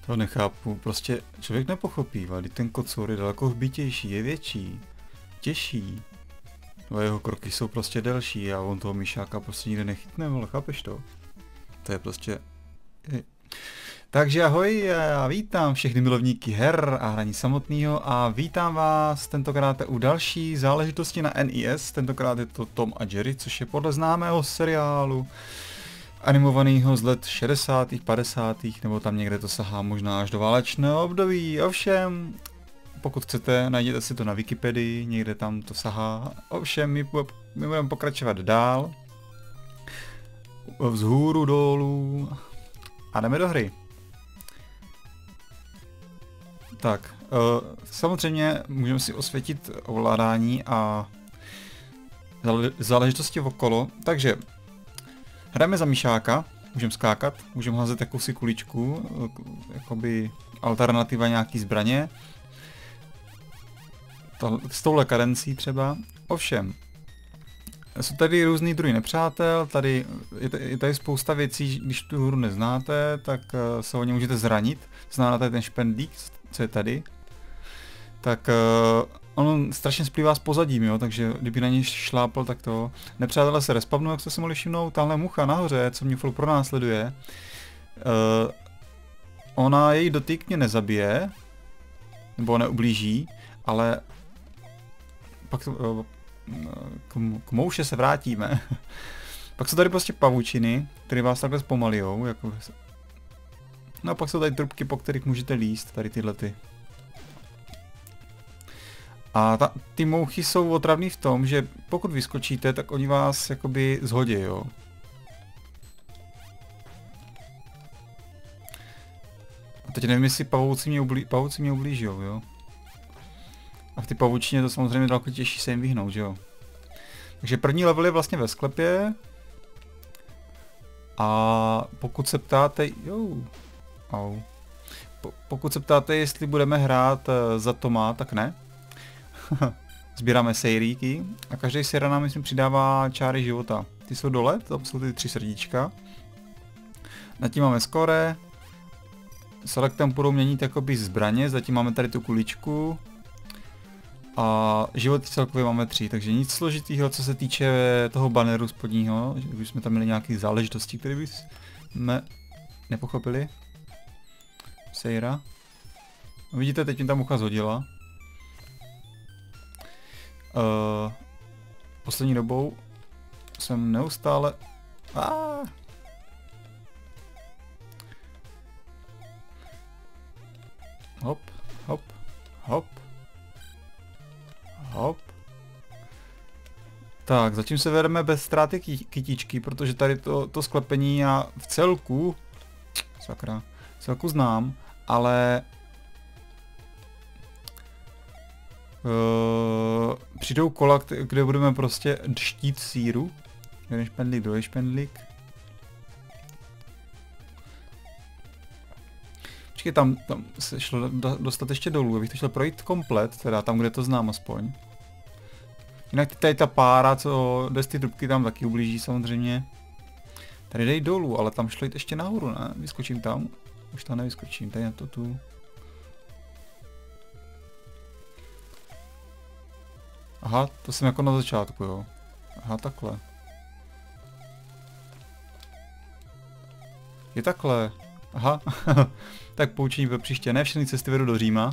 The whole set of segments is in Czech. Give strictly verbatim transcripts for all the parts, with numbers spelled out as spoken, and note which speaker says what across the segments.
Speaker 1: To nechápu, prostě člověk nepochopí, ale ten kocour je daleko hbitější, je větší, těžší. No jeho kroky jsou prostě delší a on toho myšáka prostě nikde nechytne, ale chápeš to? To je prostě... Takže ahoj, já vítám všechny milovníky her a hraní samotného a vítám vás tentokrát u další záležitosti na N E S, tentokrát je to Tom a Jerry, což je podle známého seriálu animovaného z let šedesátých, padesátých nebo tam někde to sahá možná až do válečného období, ovšem pokud chcete, najděte si to na Wikipedii, někde tam to sahá, ovšem my, my budeme pokračovat dál, vzhůru dolů a jdeme do hry. Tak, uh, samozřejmě můžeme si osvětit ovládání a záležitosti okolo, takže hrajeme za myšáka, můžeme skákat, můžeme házet jakousi kuličku, jakoby alternativa nějaký zbraně, to, s touhle kadencí třeba, ovšem, jsou tady různý druhy nepřátel, tady je tady spousta věcí, když tu hru neznáte, tak se o ně můžete zranit, znáte tady ten špendlík, co je tady, tak uh, on strašně splývá s pozadím, jo, takže kdyby na něj šlápl, tak to. Nepřátelé se respawnou, jak jste si mohli všimnout, tahle mucha nahoře, co mě furt pronásleduje. Uh, ona její dotyk mě nezabije, nebo neublíží, ale pak to, uh, k, k mouše se vrátíme. Pak jsou tady prostě pavučiny, které vás takhle zpomalijou, jako... No a pak jsou tady trubky, po kterých můžete líst, tady tyhle ty. A ta, ty mouchy jsou otravný v tom, že pokud vyskočíte, tak oni vás jakoby zhodí, jo. A teď nevím, jestli pavouci mě, ublí, pavouci mě ublížou, jo. A v ty pavučině to samozřejmě daleko těžší se jim vyhnout, že jo. Takže první level je vlastně ve sklepě. A pokud se ptáte, jo, au. Po, pokud se ptáte, jestli budeme hrát uh, za Toma, tak ne. Sbíráme sejríky a každý sejra nám myslím přidává čáry života. Ty jsou dole, to jsou ty tři srdíčka. Na tím máme skóre. Selectem budou měnit jakoby zbraně, zatím máme tady tu kuličku. A životy celkově máme tři, takže nic složitýho, co se týče toho banneru spodního, že bychom tam měli nějaké záležitosti, které bychom nepochopili. Sejra. No, vidíte, teď mi ta mucha zhodila. Uh, poslední dobou jsem neustále... Ah! Hop, hop, hop. Hop. Tak, zatím se vedeme bez ztráty kytičky, protože tady to, to sklepení já v celku... Sakra, v celku znám, ale... Uh, přijdou kola, kde budeme prostě štít síru. Jeden špendlík, druhý špendlík. Počkej, tam, tam se šlo dostat ještě dolů, abych to šel projít komplet, teda tam, kde to znám aspoň. Jinak tady ta pára, co jde z ty trubky, tam taky ublíží samozřejmě. Tady dej dolů, ale tam šlo jít ještě nahoru, ne? Vyskočím tam. Už tam nevyskočím, tady na to tu. Aha, to jsem jako na začátku, jo. Aha, takhle. Je takhle. Aha. Tak poučení pro příště. Ne všechny cesty vedou do Říma.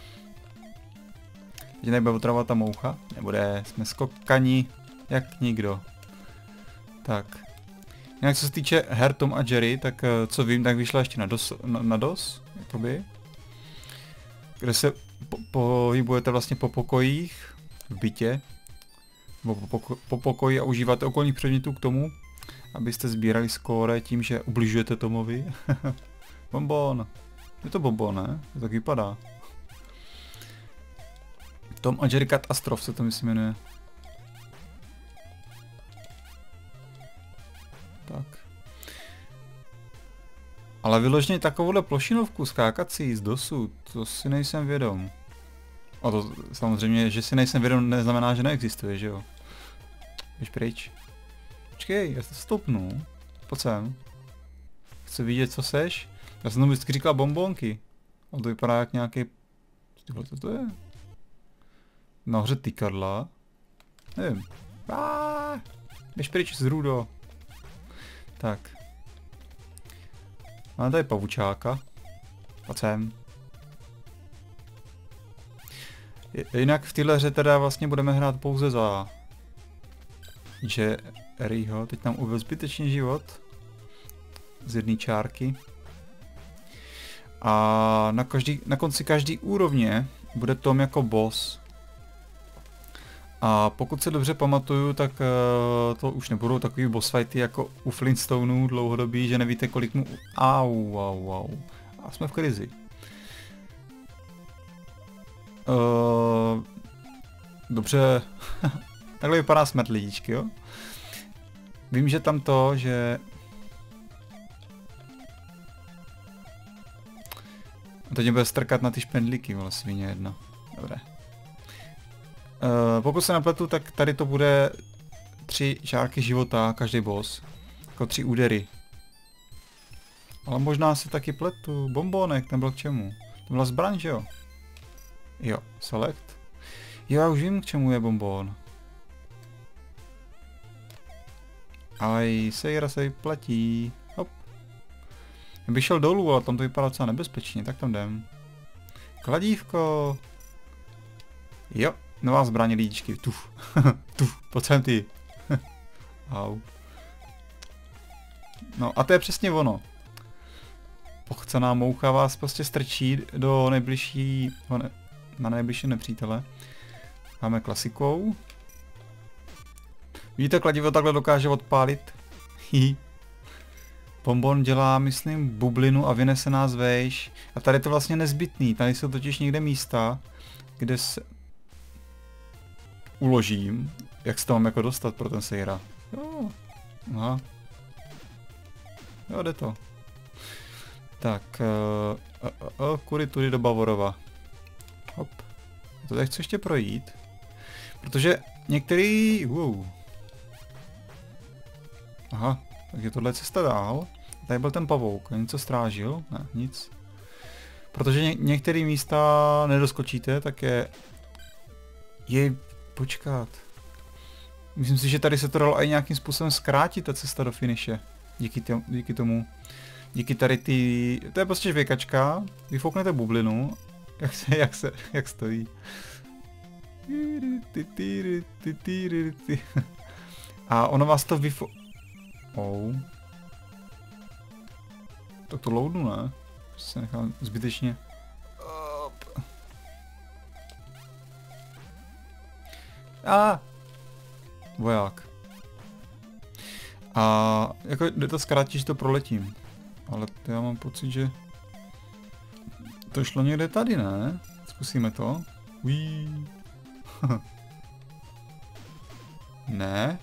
Speaker 1: Teď nebude otravovat ta moucha. Nebude, jsme skokani jak nikdo. Tak. Jinak co se týče her Tom a Jerry, tak co vím, tak vyšla ještě na DOS, na, na DOS jakoby, kde se po, pohybujete vlastně po pokojích v bytě, nebo po, poko, po pokoji a užíváte okolních předmětů k tomu, abyste sbírali skóre tím, že ubližujete Tomovi. Bonbon. Je to bonbon, ne? To tak vypadá. Tom a Jerry Katastrof se to myslím jmenuje. Tak. Ale vyloženě takovouhle plošinovku skákací z DOSu, to si nejsem vědom. A to samozřejmě, že si nejsem vědom, neznamená, že neexistuje, že jo? Běž pryč. Počkej, já to stopnu. Pojď sem. Chci vidět, co seš. Já jsem tomu vždycky říkal bonbonky. On to vypadá jak nějaký... Tohle co to je? Nahoře tykadla. Nevím. Aaaa, běž pryč z Rudo. Tak. Máme tady pavučáka. Pojď sem. Jinak v téhle hře teda vlastně budeme hrát pouze za Jerryho. Teď nám ubil zbytečně život. Z jedné čárky. A na, každý, na konci každý úrovně bude Tom jako boss. A pokud se dobře pamatuju, tak uh, to už nebudou takový boss fighty jako u Flintstoneů dlouhodobý, že nevíte kolik mu... Au, au, au. A jsme v krizi. Uh, dobře. Takhle vypadá smrt lidičky, jo? Vím, že tam to, že... Teď mě bude strkat na ty špendlíky, vole, svině jedna. Dobré. Uh, pokud se nepletu, tak tady to bude tři čárky života, každý boss. Jako tři údery. Ale možná si taky pletu. Bombonek, ten byl k čemu? To byla zbraň, že jo? Jo, select. Jo, já už vím, k čemu je bonbon. Ale i sejra se vyplatí. Hop. Já bych šel dolů, ale tam to vypadá docela nebezpečně, tak tam jdem. Kladívko. Jo, nová zbraň lidičky. Tuf. Tuf, pojď sem ty. Au. No a to je přesně ono. Pochcená moucha vás prostě strčí do nejbližší, na nejbližší nepřítele. Máme klasikou. Vidíte, kladivo takhle dokáže odpálit. Bonbon dělá, myslím, bublinu a vynese nás vejš. A tady je to vlastně nezbytný. Tady jsou totiž někde místa, kde se uložím. Jak se to mám jako dostat pro ten sejra? Jo. Aha. Jo, jde to. Tak, uh, uh, uh, kudy tudy do Bavorova. Hop. To tady chci ještě projít. Protože některý... Wow. Aha, takže tohle je cesta dál. Tady byl ten pavouk, něco strážil? Ne, nic. Protože ně některé místa nedoskočíte, tak je... Jej, počkat. Myslím si, že tady se to dalo i nějakým způsobem zkrátit, ta cesta do finiše. Díky, tě, díky tomu. Díky tady ty... To je prostě žvěkačka, vyfouknete bublinu, jak se, jak se, jak stojí. A ono vás to vyfo... Oh. Tak to loadnu, ne? Se nechám zbytečně. Op. A. Voják. A jako jde to zkrátit, že to proletím. Ale já mám pocit, že to šlo někde tady, ne? Zkusíme to. Uí. Ne.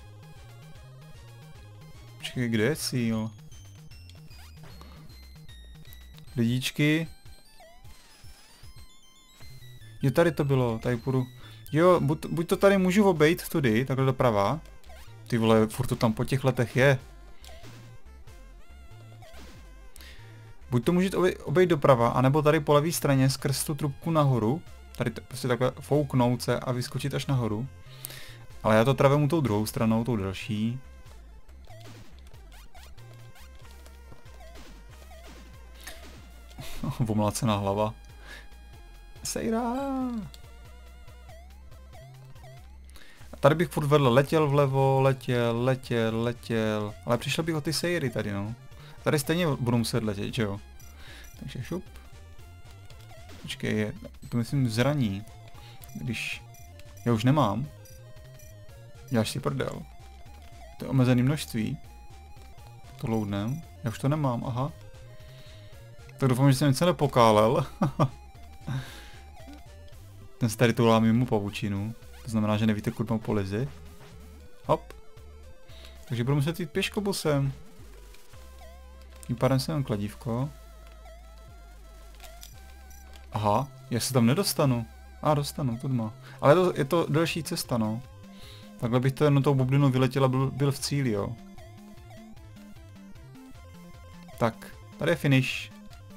Speaker 1: Počkej, kde je cíl? Lidičky. Jo, tady to bylo, tady půjdu. Jo, buď, buď to tady můžu obejít tudy, takhle doprava. Ty vole, furt to tam po těch letech je. Buď to můžete obejít doprava, anebo tady po levé straně skrz tu trubku nahoru. Tady prostě takhle fouknout se a vyskočit až nahoru. Ale já to travím tou druhou stranou, tou další. Omlacená hlava. Sejra! A tady bych furt vedle letěl vlevo, letěl, letěl, letěl. Ale přišel bych o ty sejry tady, no. Tady stejně budu muset letět, že jo? Takže šup. Počkej, je, to myslím zraní. Když já už nemám. Děláš si prdel. To je omezené množství. To loadnem. Já už to nemám, aha. Tak doufám, že jsem něco nepokálel. Ten starý toulá mimo pavučinu. To znamená, že nevíte, kud mám polizi. Hop. Takže budu muset jít pěškobusem. Tím pádem jsem kladívko. Aha, já se tam nedostanu. A ah, dostanu, to má. Ale to, je to delší cesta, no. Takhle bych to jenom tou bublinou vyletěl a byl, byl v cíli, jo. Tak, tady je finish.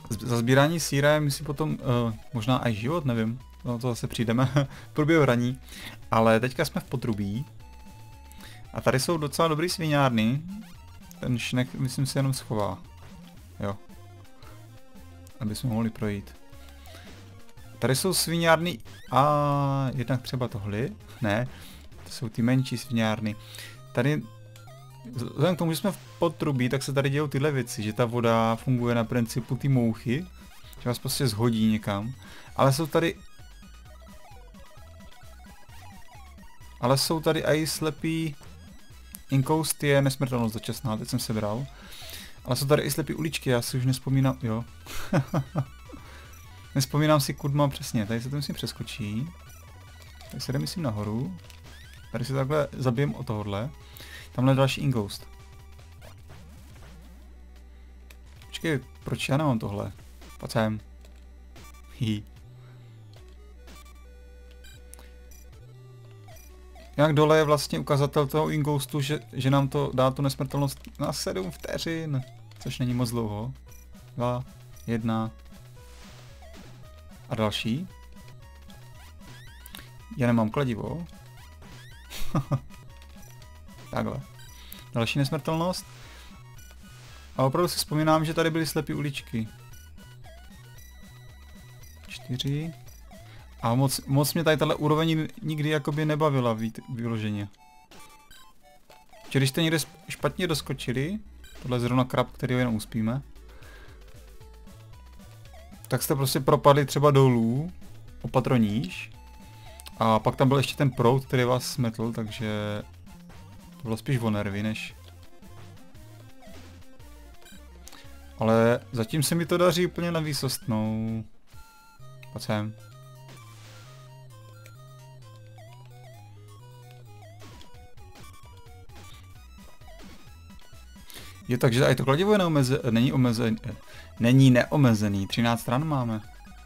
Speaker 1: Za sbírání síra je myslím potom uh, možná i život, nevím. No to zase přijdeme v průběhu hraní. Ale teďka jsme v potrubí. A tady jsou docela dobrý sviňárny. Ten šnek myslím si jenom schová. Jo. Aby jsme mohli projít. Tady jsou sviňárny a jednak třeba tohle. Ne, to jsou ty menší sviňárny. Tady, vzhledem k tomu, že jsme v potrubí, tak se tady dějou tyhle věci, že ta voda funguje na principu ty mouchy, že vás prostě zhodí někam. Ale jsou tady... Ale jsou tady i slepý... Inkoust je nesmrtelnost dočasná, teď jsem sebral. Ale jsou tady i slepý uličky, já si už nespomínám, jo. Nespomínám si, kud mám přesně, tady se to myslím přeskočí. Tady se jde myslím nahoru. Tady si takhle zabijem o tohohle. Tamhle je další ingoust. Počkej, proč já nemám tohle? Pojď sem. Hi. Jak dole je vlastně ukazatel toho ingoustu, že, že nám to dá tu nesmrtelnost na sedm vteřin. Což není moc dlouho. Dva, jedna. A další. Já nemám kladivo. Takhle. Další nesmrtelnost. A opravdu si vzpomínám, že tady byly slepé uličky. Čtyři. A moc, moc mě tady tato úroveň nikdy jakoby nebavila vyloženě. Že když jste někde špatně doskočili, tohle je zrovna krab, který ho jenom uspíme, tak jste prostě propadli třeba dolů, o patro níž. A pak tam byl ještě ten proud, který vás smetl, takže to bylo spíš o nervy, než... Ale zatím se mi to daří úplně na výsostnou. Pojď sem. Je takže i to kladivo je neomeze, není omezený, není neomezený, třináct stran máme.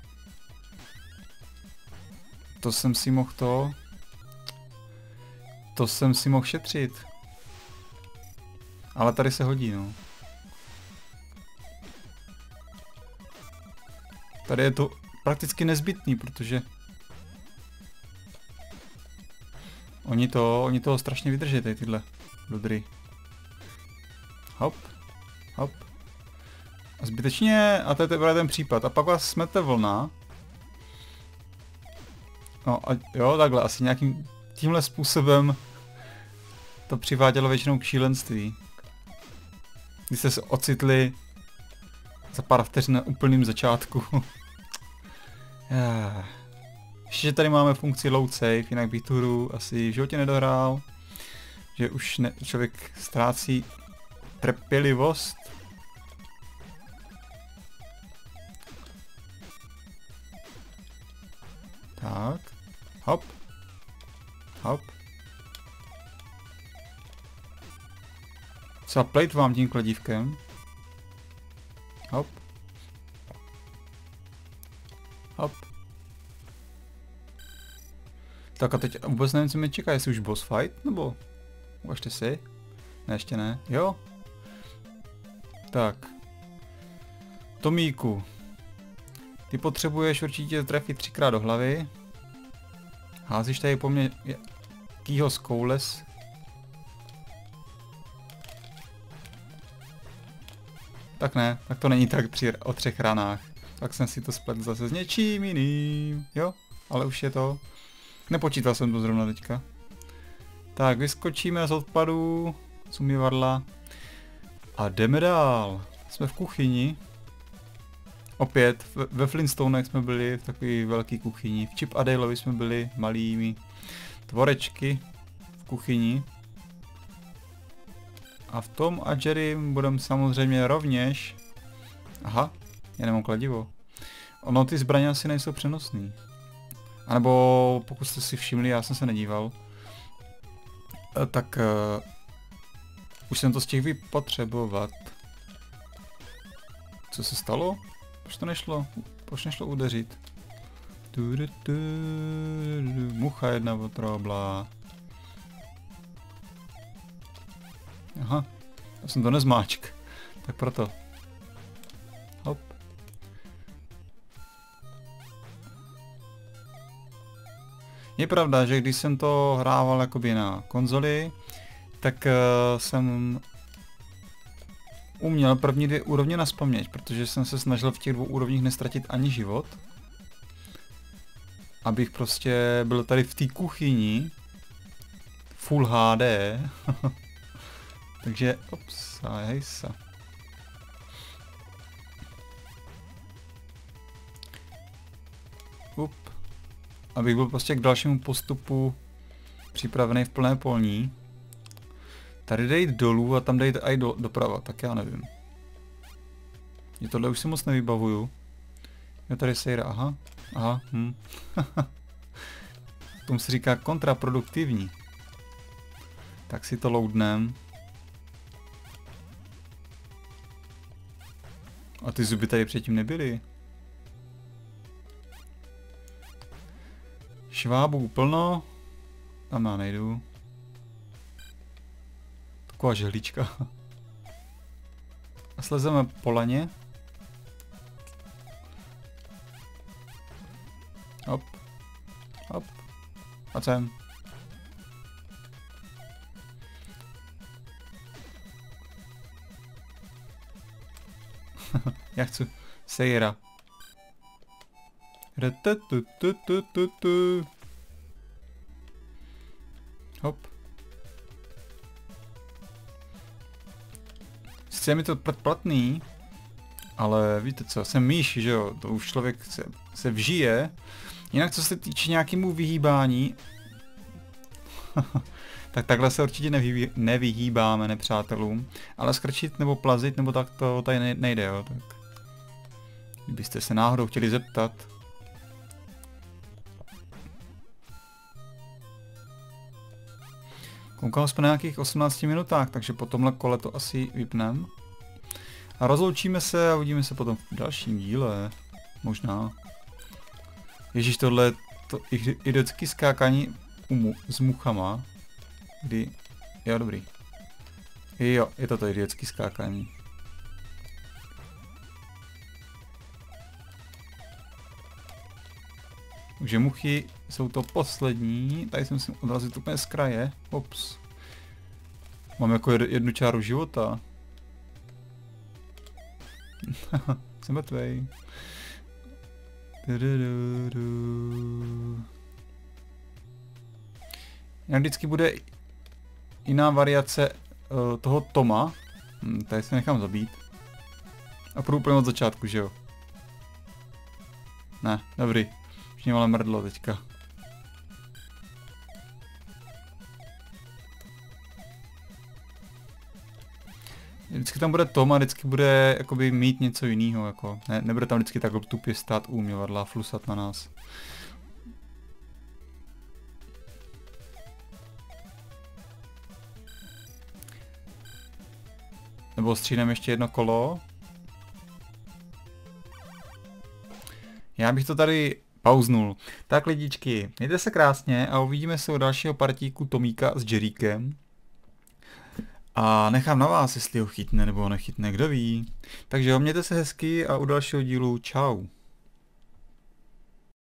Speaker 1: To jsem si mohl to... To jsem si mohl šetřit. Ale tady se hodí, no. Tady je to prakticky nezbytný, protože... Oni to, oni toho strašně vydrží, tady tyhle dodry. Hop, hop. A zbytečně, a to je teprve ten případ. A pak vás smete vlna. No a jo, takhle, asi nějakým tímhle způsobem to přivádělo většinou k šílenství. Když jste se ocitli za pár vteřin na úplným začátku. Ještě, že tady máme funkci load save, jinak bych tu hru asi v životě nedohrál. Že už ne, člověk ztrácí trpělivost. Tak. Hop. Hop. Zaplejt vám tím kladívkem. Hop. Hop. Tak a teď vůbec nevím, co mě čeká, jestli už boss fight, nebo... Uvažte si. Ne, ještě ne. Jo. Tak. Tomíku. Ty potřebuješ určitě trefit třikrát do hlavy. Házíš tady po mně jakýho skoules. Tak ne, tak to není tak při, o třech ranách. Tak jsem si to spletl zase s něčím jiným. Jo, ale už je to. Nepočítal jsem to zrovna teďka. Tak, vyskočíme z odpadu, z umyvadla. A jdeme dál. Jsme v kuchyni. Opět, ve Flintstonech jsme byli v takové velké kuchyni. V Chip a Daleovi jsme byli malými tvorečky v kuchyni. A v Tom a Jerry budeme samozřejmě rovněž... Aha, já nemám kladivo. Ono, ty zbraně asi nejsou přenosný. A nebo pokud jste si všimli, já jsem se nedíval. Tak... Uh, už jsem to stihl vypotřebovat. Co se stalo? Proč to nešlo? Proč nešlo udeřit? Mucha jedna otrobla. Aha, já jsem to nezmáčk. Tak proto. Hop. Je pravda, že když jsem to hrával jakoby na konzoli, tak uh, jsem uměl první dvě úrovně nazpaměť, protože jsem se snažil v těch dvou úrovních nestratit ani život. Abych prostě byl tady v té kuchyni Full H D. Takže, ops, a hejsa. Up. Abych byl prostě k dalšímu postupu připravený v plné polní. Tady jde jít dolů a tam jde jít i do, doprava, tak já nevím. Je tohle už si moc nevybavuju. Je tady sejra, aha, aha, hm. Tomu se říká kontraproduktivní. Tak si to loadnem. A ty zuby tady předtím nebyly. Švábů plno. Tam já nejdu. Taková žehlička. A slezeme po laně. Hop. Hop. A sem. Já chci sejra. Hop. Sice je mi to platný, ale víte co, jsem myš, že jo, to už člověk se, se vžije. Jinak co se týče nějakému vyhýbání, tak takhle se určitě nevyhý, nevyhýbáme nepřátelům, ale skrčit nebo plazit nebo tak to tady nejde, jo, tak. Kdybyste se náhodou chtěli zeptat. Koukal jsme na nějakých osmnácti minutách, takže po tomhle kole to asi vypneme. A rozloučíme se a uvidíme se potom v dalším díle. Možná. Ježíš, tohle je to idiotský skákání mu, s muchama. Kdy... Jo, dobrý. Jo, je to to idiotský skákání. Takže muchy jsou to poslední. Tady jsem si odrazit úplně z kraje. Ops. Mám jako jednu čáru života. Jsem mrtvej. Jak vždycky bude jiná variace uh, toho Toma. Hm, tady se nechám zabít. A půjdu úplně od začátku, že jo? Ne, dobrý. Už mě ale mrdlo teďka. Vždycky tam bude Tom a vždycky bude jakoby mít něco jiného, jako. Ne, nebude tam vždycky takhle tupě stát u uměvadla a flusat na nás. Nebo střídám ještě jedno kolo. Já bych to tady pauznul. Tak lidičky, mějte se krásně a uvidíme se u dalšího partíku Tomíka s Jerrykem. A nechám na vás, jestli ho chytne nebo ho nechytne, kdo ví. Takže jo, mějte se hezky a u dalšího dílu čau.